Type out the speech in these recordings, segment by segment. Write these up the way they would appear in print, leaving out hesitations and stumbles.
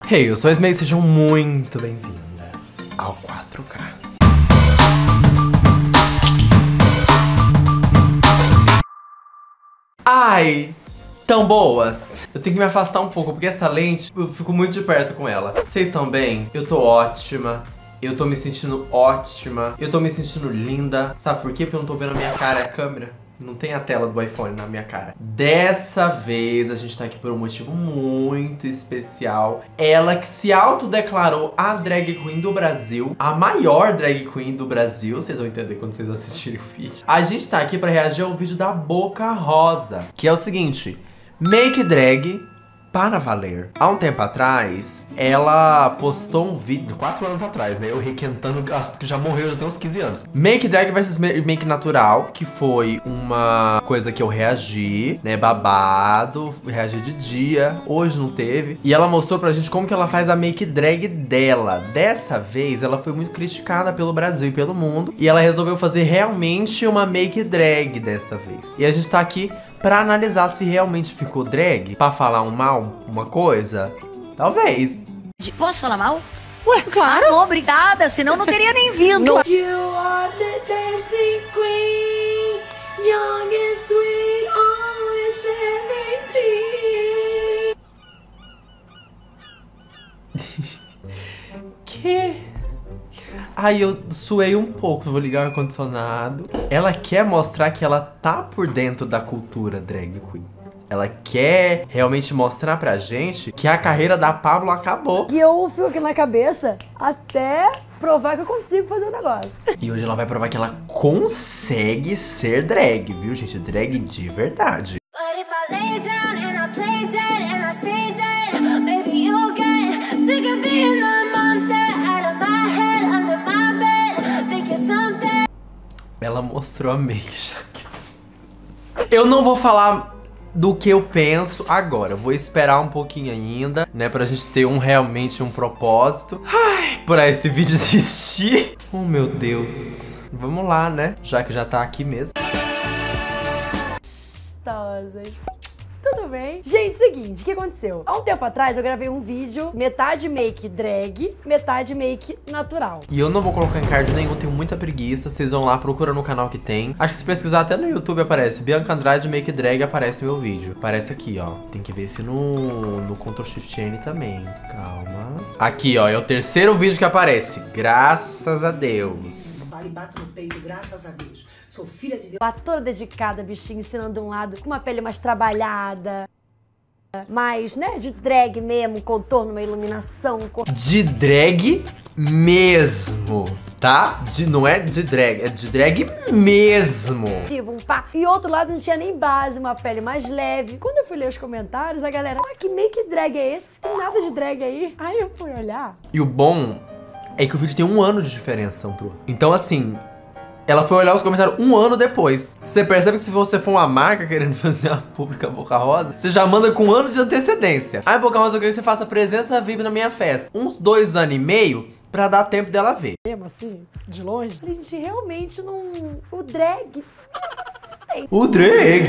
Hey, eu sou a Esmei, sejam muito bem-vindas ao 4K. Ai, tão boas! Eu tenho que me afastar um pouco, porque essa lente, eu fico muito de perto com ela. Vocês estão bem? Eu tô ótima. Eu tô me sentindo ótima. Eu tô me sentindo linda. Sabe por quê? Porque eu não tô vendo a minha cara e a câmera. Não tem a tela do iPhone na minha cara. Dessa vez a gente tá aqui por um motivo muito especial. Ela que se autodeclarou a drag queen do Brasil, a maior drag queen do Brasil. Vocês vão entender quando vocês assistirem o vídeo. A gente tá aqui pra reagir ao vídeo da Boca Rosa, que é o seguinte: make drag para valer. Há um tempo atrás, ela postou um vídeo, 4 anos atrás, né? Eu requentando, acho que já morreu, já tem uns 15 anos. Make drag versus make natural, que foi uma coisa que eu reagi, né? Babado, reagi de dia. Hoje não teve. E ela mostrou pra gente como que ela faz a make drag dela. Dessa vez, ela foi muito criticada pelo Brasil e pelo mundo. E ela resolveu fazer realmente uma make drag dessa vez. E a gente tá aqui pra analisar se realmente ficou drag, pra falar um mal, uma coisa. Talvez. Posso falar mal? Ué, claro. Não, obrigada, senão não teria nem vindo. You are the dancing queen, young and sweet, always 17. Que? Aí eu suei um pouco, vou ligar o ar-condicionado. Ela quer mostrar que ela tá por dentro da cultura drag queen. Ela quer realmente mostrar pra gente que a carreira da Pablo acabou. E eu fico aqui na cabeça até provar que eu consigo fazer o negócio. E hoje ela vai provar que ela consegue ser drag, viu, gente? Drag de verdade. But if I lay down and I play dead and I stay dead, maybe you'll get sick of being the monster out of my head, under my bed, think you're something. Ela mostrou a make já. Eu não vou falar do que eu penso agora. Eu vou esperar um pouquinho ainda, né, pra gente ter realmente um propósito. Ai, pra esse vídeo existir. Oh, meu Deus. Vamos lá, né? Já que já tá aqui mesmo. Tudo bem? Gente, seguinte, o que aconteceu? Há um tempo atrás eu gravei um vídeo, metade make drag, metade make natural. E eu não vou colocar em card nenhum, tenho muita preguiça. Vocês vão lá, procura no canal que tem. Acho que se pesquisar até no YouTube aparece Bianca Andrade Make Drag, aparece meu vídeo. Aparece aqui, ó. Tem que ver se no Ctrl Shift N também. Calma. Aqui, ó, é o terceiro vídeo que aparece. Graças a Deus. Bato no peito, graças a Deus. Sou filha de Deus. Ela toda dedicada, bichinho, ensinando de um lado, com uma pele mais trabalhada, mais, né, de drag mesmo, contorno, uma iluminação. De drag mesmo, tá? Não é de drag, é de drag mesmo. Um pá. E outro lado não tinha nem base, uma pele mais leve. Quando eu fui ler os comentários, a galera, que make drag é esse? Tem nada de drag aí. Aí eu fui olhar. E o bom é que o vídeo tem 1 ano de diferença um pro outro. Então, assim, ela foi olhar os comentários 1 ano depois. Você percebe que se você for uma marca querendo fazer a pública Boca Rosa, você já manda com 1 ano de antecedência. Aí, Boca Rosa, eu quero que você faça presença VIP na minha festa. Uns 2 anos e meio pra dar tempo dela ver. Mesmo assim, de longe, a gente realmente não... O drag... O drag...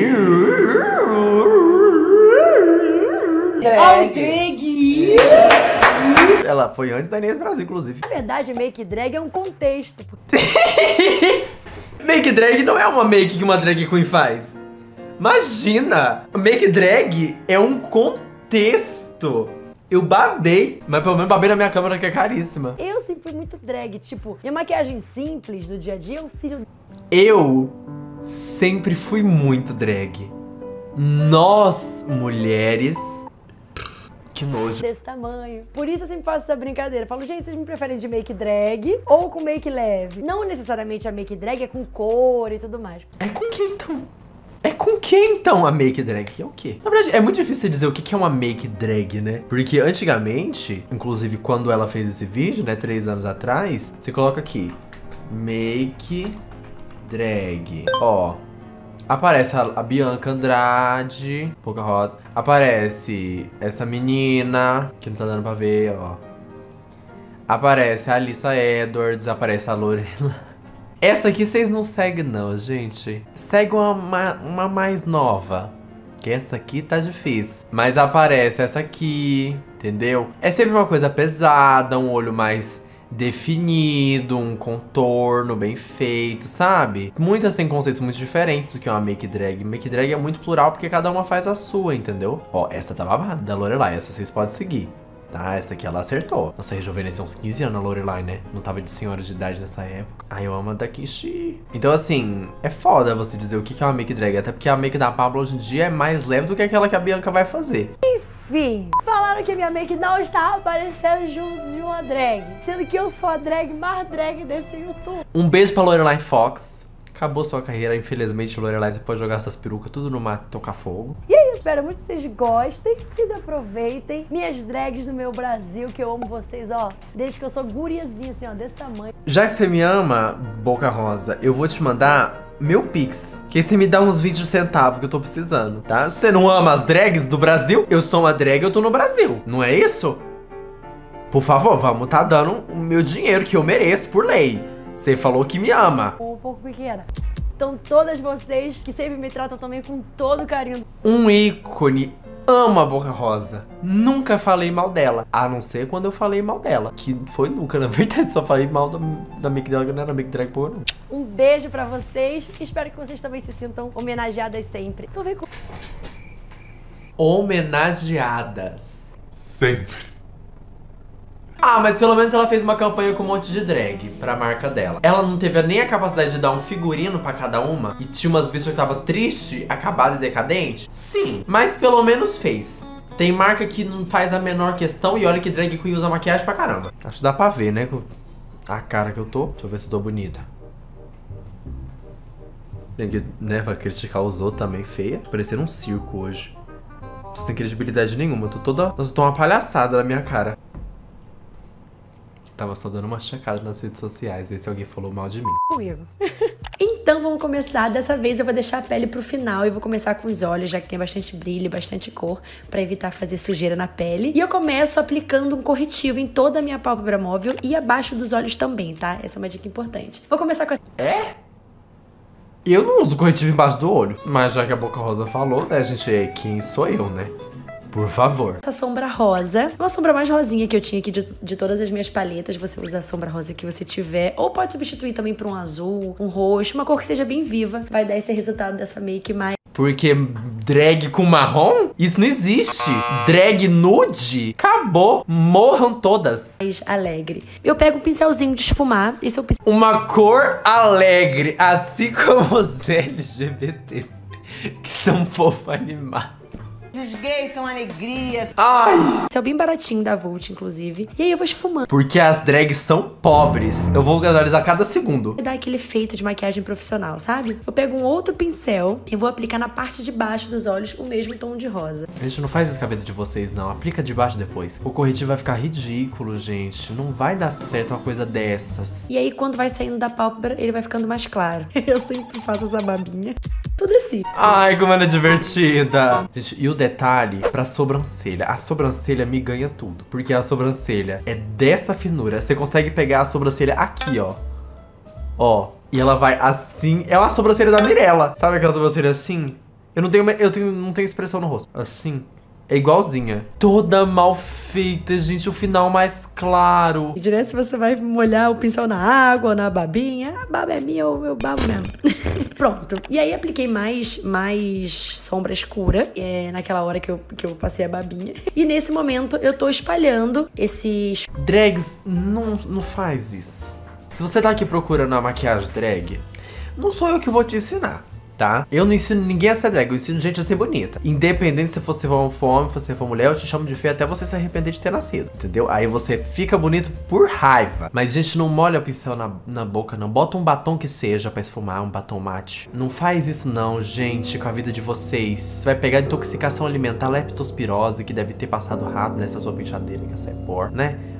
Ela foi antes da Inês Brasil, inclusive. Na verdade, make drag é um contexto. Make drag não é uma make que uma drag queen faz. Imagina! Make drag é um contexto. Eu babei, mas pelo menos babei na minha câmera que é caríssima. Eu sempre fui muito drag, tipo, minha maquiagem simples do dia a dia é o cílio. Eu sempre fui muito drag. Nós, mulheres... Que nojo. Desse tamanho. Por isso eu sempre faço essa brincadeira. Eu falo, gente, vocês me preferem de make drag ou com make leve? Não necessariamente a make drag é com cor e tudo mais. É com quem então? É com quem então a make drag? É o quê? Na verdade, é muito difícil dizer o que é uma make drag, né? Porque antigamente, inclusive quando ela fez esse vídeo, né, 3 anos atrás, você coloca aqui, make drag. Ó. Aparece a Bianca Andrade, Boca Rosa. Aparece essa menina, que não tá dando pra ver, ó. Aparece a Alissa Edwards, aparece a Lorena. Essa aqui vocês não seguem não, gente. Segue uma mais nova. Que essa aqui tá difícil. Mas aparece essa aqui, entendeu? É sempre uma coisa pesada, um olho mais definido, um contorno bem feito, sabe? Muitas têm conceitos muito diferentes do que uma make drag. Make drag é muito plural porque cada uma faz a sua, entendeu? Ó, essa tá babada, da Lorelai, essa vocês podem seguir. Tá, essa aqui ela acertou. Nossa, rejuvenesceu uns 15 anos a Lorelai, né? Não tava de senhora de idade nessa época. Ai, eu amo a da Kishi. Então, assim, é foda você dizer o que é uma make drag. Até porque a make da Pabllo hoje em dia é mais leve do que aquela que a Bianca vai fazer. Enfim, falaram que minha make não estava aparecendo junto de uma drag. Sendo que eu sou a drag mais drag desse YouTube. Um beijo pra Lorelai Fox. Acabou sua carreira, infelizmente, Lorelai. Você pode jogar essas perucas tudo no mato e tocar fogo. E é isso, espero muito que vocês gostem, que vocês aproveitem. Minhas drags do meu Brasil, que eu amo vocês, ó. Desde que eu sou guriazinha, assim, ó, desse tamanho. Já que você me ama, Boca Rosa, eu vou te mandar meu Pix. Que aí você me dá uns 20 centavos que eu tô precisando, tá? Se você não ama as drags do Brasil, eu sou uma drag, eu tô no Brasil. Não é isso? Por favor, vamos tá dando o meu dinheiro que eu mereço por lei. Você falou que me ama. Um pouco pequena. Então todas vocês que sempre me tratam também com todo carinho. Um ícone. Amo a Boca Rosa. Nunca falei mal dela. A não ser quando eu falei mal dela. Que foi nunca, na verdade. Só falei mal da make dela, que não era make drag porra, não. Um beijo pra vocês. Espero que vocês também se sintam homenageadas sempre. Então vem com... Homenageadas. Sempre. Ah, mas pelo menos ela fez uma campanha com um monte de drag pra marca dela. Ela não teve nem a capacidade de dar um figurino pra cada uma. E tinha umas bichas que tava triste, acabada e decadente. Sim, mas pelo menos fez. Tem marca que não faz a menor questão. E olha que drag queen usa maquiagem pra caramba. Acho que dá pra ver, né? A cara que eu tô. Deixa eu ver se eu tô bonita. Tem que, né, pra criticar os outros também, feia. Parecendo um circo hoje. Tô sem credibilidade nenhuma. Eu tô toda... Nossa, eu tô uma palhaçada na minha cara. Tava só dando uma checada nas redes sociais, ver se alguém falou mal de mim. Comigo. Então vamos começar. Dessa vez eu vou deixar a pele pro final e vou começar com os olhos, já que tem bastante brilho, bastante cor, pra evitar fazer sujeira na pele. E eu começo aplicando um corretivo em toda a minha pálpebra móvel e abaixo dos olhos também, tá? Essa é uma dica importante. Vou começar com essa... É? Eu não uso corretivo embaixo do olho. Mas já que a Boca Rosa falou, né, gente, quem sou eu, né? Por favor. Essa sombra rosa, é uma sombra mais rosinha que eu tinha aqui de todas as minhas paletas. Você usa a sombra rosa que você tiver. Ou pode substituir também por um azul, um roxo, uma cor que seja bem viva. Vai dar esse resultado dessa make mais... Porque drag com marrom? Isso não existe. Drag nude? Acabou. Morram todas. mais alegre. Eu pego um pincelzinho de esfumar. Esse é o pincel... Uma cor alegre. Assim como os LGBTs. Que são um povo animado. Os gays são alegria. Ai! Esse é bem baratinho da Vult, inclusive. E aí eu vou esfumando. Porque as drags são pobres. Eu vou analisar cada segundo. E dá aquele efeito de maquiagem profissional, sabe? Eu pego um outro pincel e vou aplicar na parte de baixo dos olhos o mesmo tom de rosa. Gente, não faz isso com a cabeça de vocês, não. Aplica de baixo depois. O corretivo vai ficar ridículo, gente. Não vai dar certo uma coisa dessas. E aí, quando vai saindo da pálpebra, ele vai ficando mais claro. Eu sempre faço essa babinha. Tudo assim. Ai, como ela é divertida. Gente, e o detalhe pra sobrancelha. A sobrancelha me ganha tudo. Porque a sobrancelha é dessa finura. Você consegue pegar a sobrancelha aqui, ó. Ó. E ela vai assim. É uma sobrancelha da Mirella. Sabe aquela sobrancelha assim? Eu não tenho expressão no rosto. Assim. É igualzinha. Toda mal feita, gente. O final mais claro. E direto se você vai molhar o pincel na água ou na babinha. A baba é minha, eu babo mesmo. Pronto. E aí apliquei mais sombra escura. Naquela hora que eu passei a babinha. E nesse momento eu tô espalhando esses... Drags, não faz isso. Se você tá aqui procurando a maquiagem drag, não sou eu que vou te ensinar. Tá? Eu não ensino ninguém a ser drag, eu ensino gente a ser bonita. Independente se você for homem, se você for mulher, eu te chamo de feia até você se arrepender de ter nascido, entendeu? Aí você fica bonito por raiva. Mas, gente, não molha o pincel na boca, não. Bota um batom que seja pra esfumar, um batom mate. Não faz isso não, gente, com a vida de vocês. Você vai pegar intoxicação alimentar, leptospirose, que deve ter passado rato nessa sua penteadeira, que essa é por, né?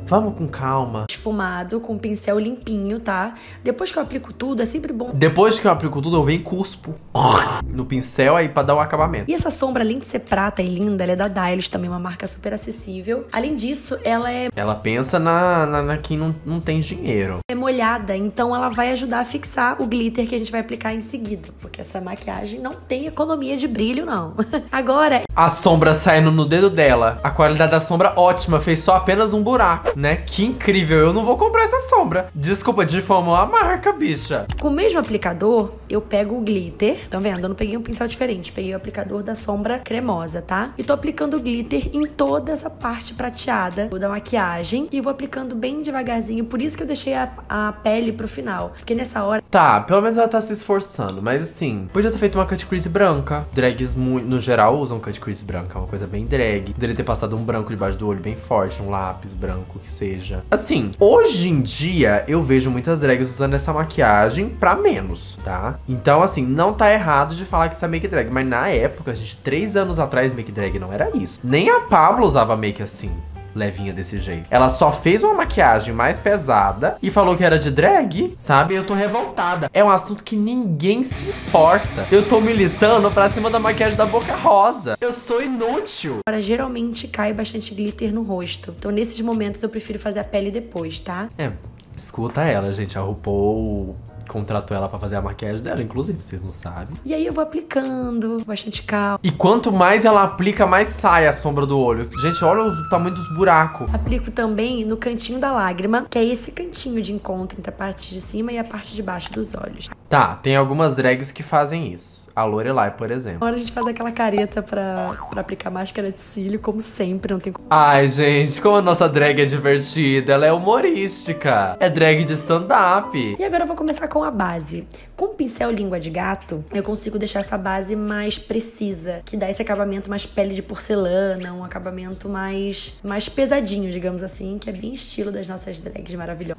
Vamos com calma. Esfumado, com um pincel limpinho, tá? Depois que eu aplico tudo, é sempre bom. Depois que eu aplico tudo, eu venho e cuspo no pincel aí pra dar um acabamento. E essa sombra, além de ser prata e linda, ela é da Dylos, também uma marca super acessível. Além disso, Ela pensa na quem não tem dinheiro. é molhada, então ela vai ajudar a fixar o glitter que a gente vai aplicar em seguida. Porque essa maquiagem não tem economia de brilho, não. Agora... A sombra saindo no dedo dela. A qualidade da sombra ótima, fez só apenas um buraco, né? Que incrível, eu não vou comprar essa sombra. Desculpa, difamou a marca, bicha. Com o mesmo aplicador, eu pego o glitter. Tá vendo? Eu não peguei um pincel diferente. Peguei o aplicador da sombra cremosa, tá? E tô aplicando o glitter em toda essa parte prateada da maquiagem. E vou aplicando bem devagarzinho. Por isso que eu deixei a pele pro final. Porque nessa hora... Tá, pelo menos ela tá se esforçando. Mas assim, podia ter feito uma cut crease branca. Drags, no geral, usam cut crease branca. É uma coisa bem drag. Poderia ter passado um branco debaixo do olho bem forte. Um lápis branco, que seja. Assim, hoje em dia, eu vejo muitas drags usando essa maquiagem pra menos, tá? Então, assim, não tá errado de falar que isso é make drag. Mas na época, gente, 3 anos atrás, make drag não era isso. Nem a Pablo usava make assim, levinha desse jeito. Ela só fez uma maquiagem mais pesada e falou que era de drag, sabe? Eu tô revoltada. É um assunto que ninguém se importa. Eu tô militando pra cima da maquiagem da Boca Rosa. Eu sou inútil. Agora, geralmente cai bastante glitter no rosto. Então, nesses momentos, eu prefiro fazer a pele depois, tá? Escuta ela, gente. A RuPaul contratou ela pra fazer a maquiagem dela, inclusive, vocês não sabem. E aí eu vou aplicando bastante calma. E quanto mais ela aplica, mais sai a sombra do olho. Gente, olha o tamanho dos buracos. Aplico também no cantinho da lágrima, que é esse cantinho de encontro entre a parte de cima e a parte de baixo dos olhos. Tá, tem algumas drags que fazem isso. A Lorelai, por exemplo. Agora a gente faz aquela careta pra aplicar máscara de cílio, como sempre, não tem como. Ai, gente, como a nossa drag é divertida. Ela é humorística. É drag de stand-up. E agora eu vou começar com a base. Com o pincel língua de gato, eu consigo deixar essa base mais precisa, que dá esse acabamento mais pele de porcelana, um acabamento mais pesadinho, digamos assim, que é bem estilo das nossas drags maravilhosas.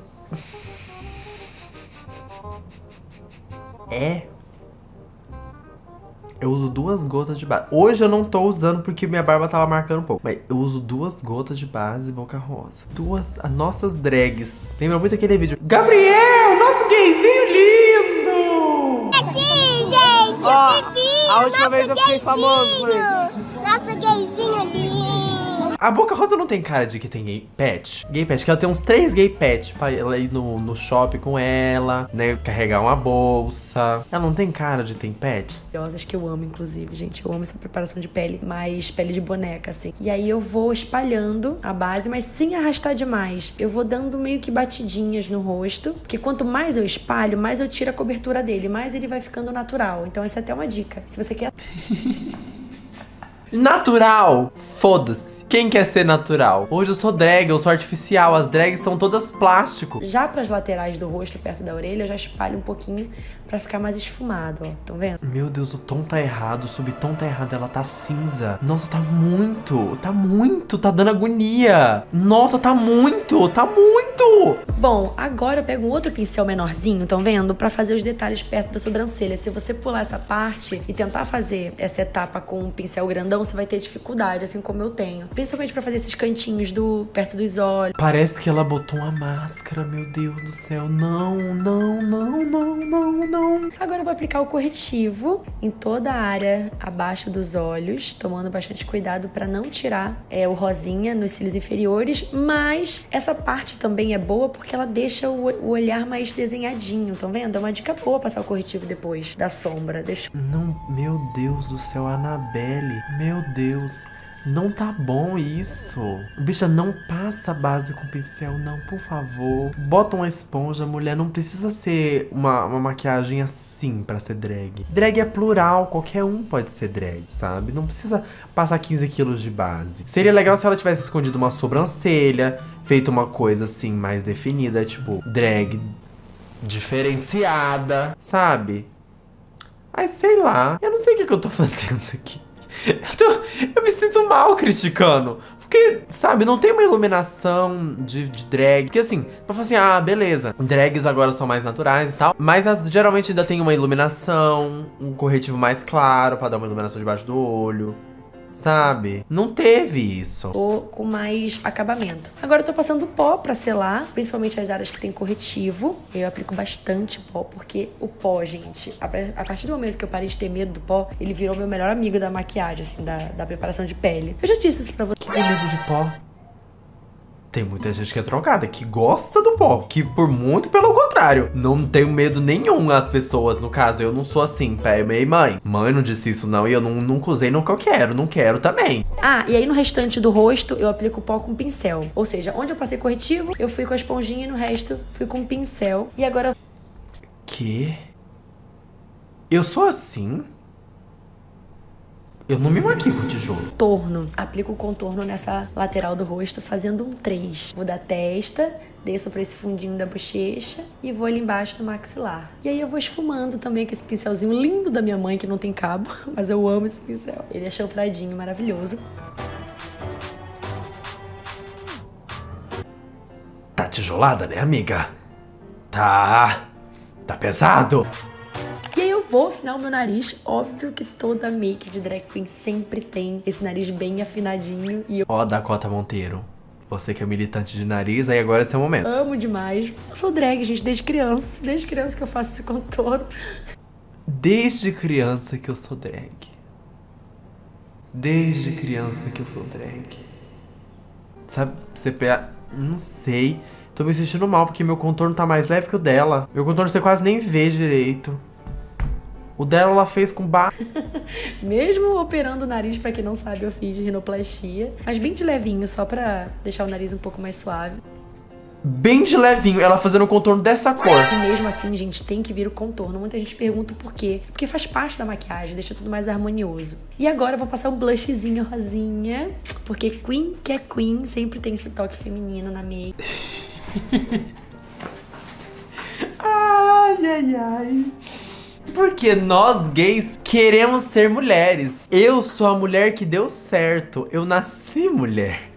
Eu uso 2 gotas de base. Hoje eu não tô usando porque minha barba tava marcando um pouco. Mas eu uso 2 gotas de base Boca Rosa. As nossas drags. Lembra muito aquele vídeo. Gabriel, nosso gayzinho lindo! Aqui, gente, o Pipi, A última vez eu fiquei famoso por isso. nosso gayzinho lindo. A Boca Rosa não tem cara de que tem gay pet? Gay pet, que ela tem uns 3 gay pets pra ela ir no shopping com ela, né? Carregar uma bolsa. Ela não tem cara de tem pets? Que eu amo, inclusive, gente. Eu amo essa preparação de pele, mais pele de boneca, assim. E aí eu vou espalhando a base, mas sem arrastar demais. Eu vou dando meio que batidinhas no rosto, porque quanto mais eu espalho, mais eu tiro a cobertura dele, mais ele vai ficando natural. Então essa é até uma dica. Se você quer... Natural? Foda-se. Quem quer ser natural? Hoje eu sou drag, eu sou artificial. As drags são todas plástico. Já pras laterais do rosto, perto da orelha, eu já espalho um pouquinho pra ficar mais esfumado, ó. Tão vendo? Meu Deus, o tom tá errado, o subtom tá errado, ela tá cinza. Nossa, tá muito, tá dando agonia. Nossa, tá muito. Bom, agora eu pego um outro pincel menorzinho, tão vendo? Pra fazer os detalhes perto da sobrancelha. Se você pular essa parte e tentar fazer essa etapa com um pincel grandão, você vai ter dificuldade, assim como eu tenho. Principalmente pra fazer esses cantinhos perto dos olhos. Parece que ela botou uma máscara, meu Deus do céu. Não. Agora eu vou aplicar o corretivo em toda a área abaixo dos olhos, tomando bastante cuidado pra não tirar o rosinha nos cílios inferiores, mas essa parte também é boa porque ela deixa o olhar mais desenhadinho, estão vendo? É uma dica boa passar o corretivo depois da sombra. Não, meu Deus do céu, Annabelle, meu Deus. Não tá bom isso. Bicha, não passa base com pincel, não, por favor. Bota uma esponja, mulher. Não precisa ser uma maquiagem assim pra ser drag. Drag é plural, qualquer um pode ser drag, sabe? Não precisa passar 15 quilos de base. Seria legal se ela tivesse escondido uma sobrancelha, feito uma coisa assim mais definida, tipo drag diferenciada, sabe? Ai, sei lá. Eu não sei o que eu tô fazendo aqui. Eu me sinto mal criticando. Porque, sabe, não tem uma iluminação de drag. Porque assim, pra falar assim, ah, beleza, drags agora são mais naturais e tal, mas geralmente ainda tem uma iluminação, um corretivo mais claro pra dar uma iluminação debaixo do olho, sabe? Não teve isso. Ou com mais acabamento. Agora eu tô passando pó pra selar, principalmente as áreas que tem corretivo. Eu aplico bastante pó, porque o pó, gente, a partir do momento que eu parei de ter medo do pó, ele virou meu melhor amigo da maquiagem, assim, da preparação de pele. Eu já disse isso pra você. Que tem medo de pó? Tem muita gente que é drogada, que gosta do pó, que por muito pelo contrário, não tenho medo nenhum as pessoas, no caso, eu não sou assim, pai, mãe. Mãe não disse isso não, e eu nunca usei, nunca eu quero, não quero também. Ah, e aí no restante do rosto, eu aplico pó com pincel. Ou seja, onde eu passei corretivo, eu fui com a esponjinha e no resto, fui com pincel. E agora... Que? Eu sou assim? Eu não me maquio com tijolo. Contorno. Aplico o contorno nessa lateral do rosto, fazendo um 3. Vou da testa, desço pra esse fundinho da bochecha e vou ali embaixo do maxilar. E aí eu vou esfumando também com esse pincelzinho lindo da minha mãe, que não tem cabo, mas eu amo esse pincel. Ele é chanfradinho, maravilhoso. Tá tijolada, né, amiga? Tá pesado. E aí eu vou afinar o meu nariz. Óbvio que toda make de drag queen sempre tem esse nariz bem afinadinho. E eu Dakota Monteiro, você que é militante de nariz, aí agora é seu momento. amo demais. Eu sou drag, gente, desde criança. Desde criança que eu faço esse contorno. Desde criança que eu sou drag. Desde criança que eu sou drag. Sabe, você pega... Não sei. Tô me sentindo mal porque meu contorno tá mais leve que o dela. Meu contorno você quase nem vê direito. O dela ela fez com Mesmo operando o nariz, pra quem não sabe, eu fiz rinoplastia. Mas bem de levinho, só pra deixar o nariz um pouco mais suave. bem de levinho, ela fazendo o contorno dessa cor. E mesmo assim, gente, tem que vir o contorno. Muita gente pergunta o porquê. Porque faz parte da maquiagem, deixa tudo mais harmonioso. E agora eu vou passar um blushzinho rosinha. Porque queen que é queen sempre tem esse toque feminino na make. Ai, ai, ai. Porque nós gays queremos ser mulheres. Eu sou a mulher que deu certo. Eu nasci mulher.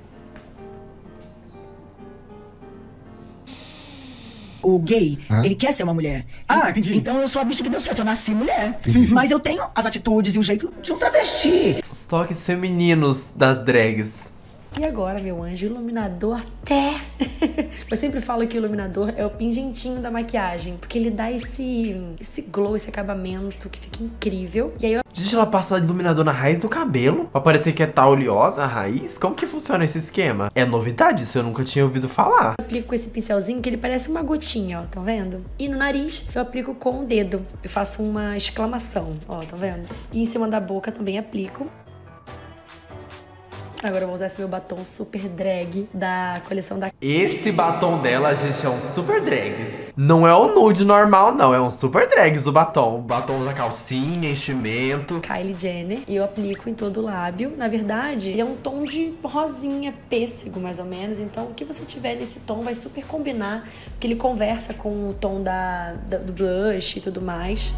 O gay, ele quer ser uma mulher. Ah, entendi. Então eu sou a bicha que deu certo, eu nasci mulher. Sim, sim. Mas eu tenho as atitudes e o jeito de um travesti. Os toques femininos das drags. E agora, meu anjo, iluminador até... Eu sempre falo que o iluminador é o pingentinho da maquiagem, porque ele dá esse glow, esse acabamento que fica incrível. E aí eu... Gente, ela passa iluminador na raiz do cabelo pra parecer que é tá oleosa a raiz? Como que funciona esse esquema? É novidade, isso eu nunca tinha ouvido falar. Eu aplico com esse pincelzinho que ele parece uma gotinha, ó, tá vendo? E no nariz eu aplico com o dedo. Eu faço uma exclamação, ó, tá vendo? E em cima da boca também aplico. Agora eu vou usar esse meu batom super drag da coleção da... Esse batom dela, gente, é um super drags. Não é o nude normal, não. É um super drags o batom. O batom usa calcinha, enchimento. Kylie Jenner. E eu aplico em todo o lábio. Na verdade, ele é um tom de rosinha, pêssego, mais ou menos. Então, o que você tiver nesse tom vai super combinar. Porque ele conversa com o tom do blush e tudo mais.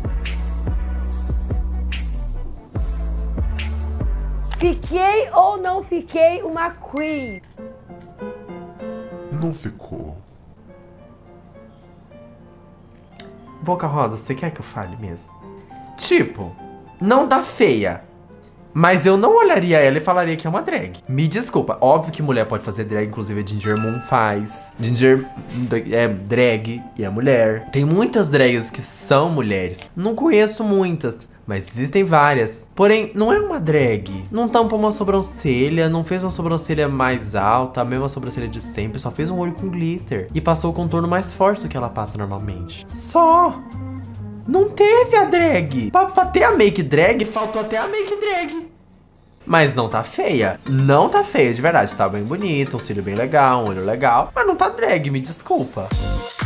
Fiquei ou não fiquei uma queen? Não ficou. Boca Rosa, você quer que eu fale mesmo? Tipo, não dá feia. Mas eu não olharia ela e falaria que é uma drag. Me desculpa, óbvio que mulher pode fazer drag, inclusive a Ginger Moon faz. Ginger é drag e é mulher. Tem muitas drags que são mulheres. Não conheço muitas, mas existem várias. Porém, não é uma drag. Não tampa uma sobrancelha, não fez uma sobrancelha mais alta, a mesma sobrancelha de sempre, só fez um olho com glitter. E passou o contorno mais forte do que ela passa normalmente. Só! Não teve a drag. Pra ter a make drag, faltou até a make drag. Mas não tá feia. Não tá feia, de verdade. Tá bem bonita, um cílio bem legal, um olho legal. Mas não tá drag, me desculpa.